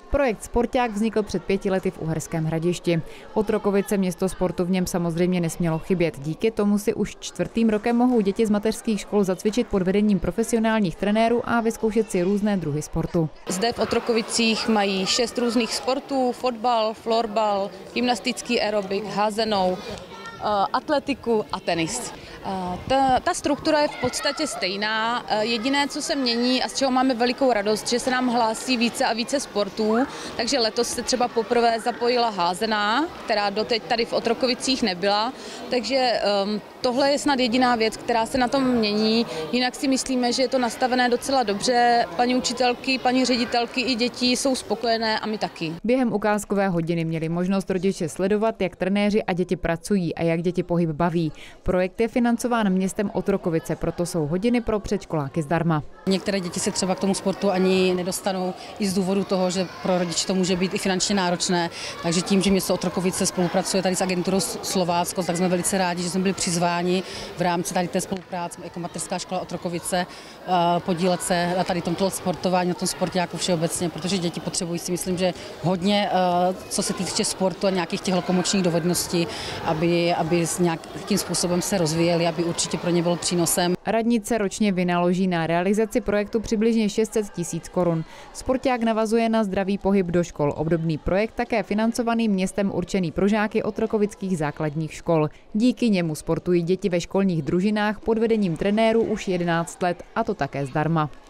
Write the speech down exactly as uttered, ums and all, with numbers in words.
Projekt Sporták vznikl před pěti lety v Uherském Hradišti. Otrokovice město sportu v něm samozřejmě nesmělo chybět. Díky tomu si už čtvrtým rokem mohou děti z mateřských škol zacvičit pod vedením profesionálních trenérů a vyzkoušet si různé druhy sportu. Zde v Otrokovicích mají šest různých sportů: fotbal, florbal, gymnastický aerobik, házenou, atletiku a tenis. Ta, ta struktura je v podstatě stejná. Jediné, co se mění a z čeho máme velikou radost, že se nám hlásí více a více sportů, takže letos se třeba poprvé zapojila házená, která doteď tady v Otrokovicích nebyla, takže um, tohle je snad jediná věc, která se na tom mění. Jinak si myslíme, že je to nastavené docela dobře. Paní učitelky, paní ředitelky i děti jsou spokojené a my taky. Během ukázkové hodiny měli možnost rodiče sledovat, jak trenéři a děti pracují a jak děti pohyb baví. Projekt je financován městem Otrokovice, proto jsou hodiny pro předškoláky zdarma. Některé děti se třeba k tomu sportu ani nedostanou i z důvodu toho, že pro rodiče to může být i finančně náročné. Takže tím, že město Otrokovice spolupracuje tady s agenturou Slovácko, tak jsme velice rádi, že jsme byli přizváni v rámci tady té spolupráce jako mateřská škola Otrokovice podílet se na tady tomto sportování, na tom sportáku všeobecně, protože děti potřebují, si myslím, že hodně, co se týče sportu a nějakých těch lokomočních dovedností, aby, aby nějakým způsobem se rozvíjeli, aby určitě pro ně byl přínosem. Radnice ročně vynaloží na realizaci projektu přibližně šest set tisíc korun. Sporták navazuje na zdravý pohyb do škol. Obdobný projekt také financovaný městem určený pro žáky otrokovických základních škol. Díky němu sportují děti ve školních družinách pod vedením trenérů už jedenáct let, a to také zdarma.